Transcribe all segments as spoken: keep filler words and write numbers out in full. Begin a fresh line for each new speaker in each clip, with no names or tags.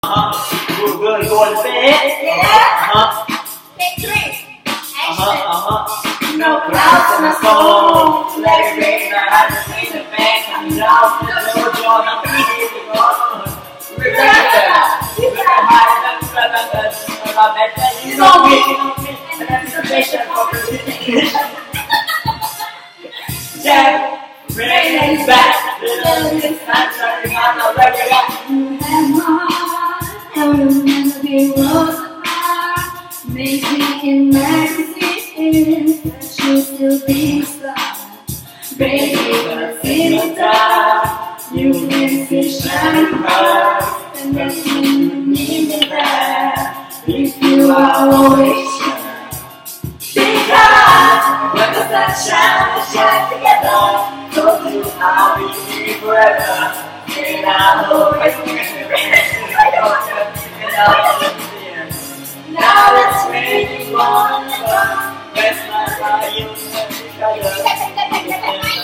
Uh-huh. Good, good. You want to say it?
Yeah.
Uh-huh.
Take three.
Uh-huh, uh-huh.
No clouds in my soul. Let it rain. I have to see the bank. I'm lost. There's no joy. I'm feeling it all.
You got high. You don't get it. And that's the patient for the Jack, rain is back. Little Miss Sunshine on the regular.
You have my heart. I will never be rose apart. Maybe in magazines, but you still be star. Baby, but in the dark, you make me shine bright. And then when you need me there, if you are always sure. Because when the sun shines, we shine together. Told you I'll be here forever. And I'll always be here. Now let's make it one another. Let's not argue with each other.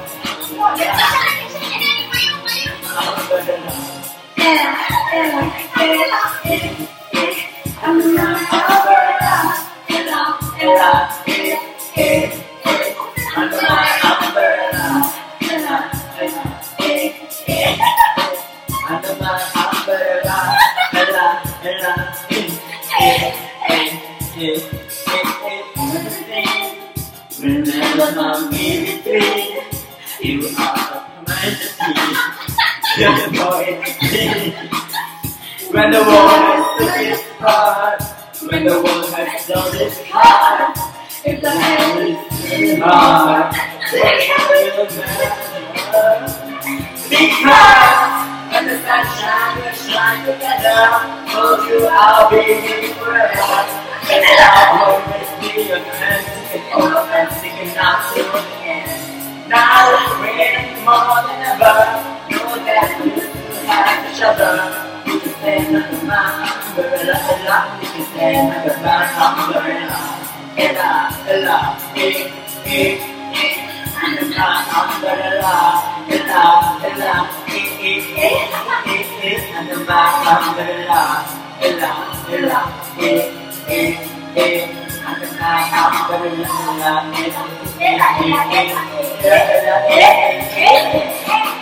Ella, Ella, Ella, I'm not umbrella. Ella, Ella, eh, eh, eh, under my umbrella. Ella, Ella, eh, eh, under my umbrella. Ella, Ella, eh, eh, eh, eh, eh. Remember my baby tree. You are my tea. You're the boy. When the world has to its heart, when the world has done its part, if the hand is in heart, it will matter. Because when the sunshine will shine together, told you I'll be here forever, and I'll always be your friend, sticking over and sticking out to the end. Now it's raining more than ever. Know that we still have each other. We can stand under my umbrella, Ella. We can stand under my umbrella, Ella, Ella, eh, eh, eh. Under my umbrella, Ella, Ella, eh, eh, eh, eh, eh. Under my umbrella, Ella, Ella, eh, eh, eh. Under my umbrella, Ella, eh, eh, eh, eh, eh, eh, eh.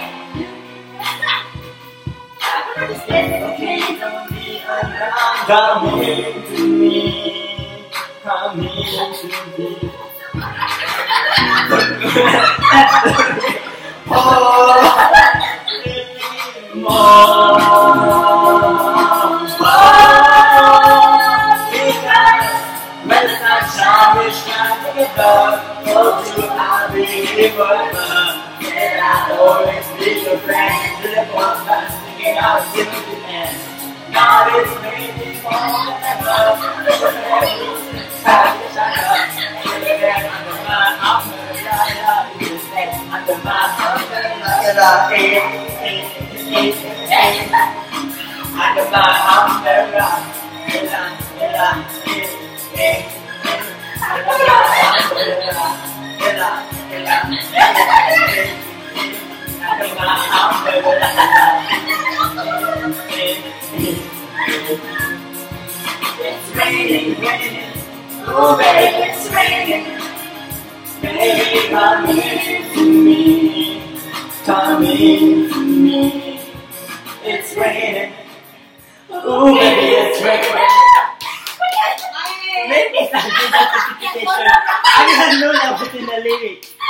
Come here to me, come here to me. Oh, more. Oh, because when the sunshine will shine together, told you I'll be here forever, and I'll always be your friend. To the point I'm sticking out till the end. God is making more than ever. Have each other. Under my umbrella, you stay under my umbrella. Eh, eh, eh, eh. Under my umbrella, Ella, Ella, eh, eh, eh. Under my umbrella, Ella, Ella, eh, eh, eh. Under my umbrella, eh. It's raining, raining, oh baby, it's raining. Baby, come here to me, come here to me. It's raining, oh baby, it's raining. Maybe something that's a certification. I didn't know that was in the lyrics.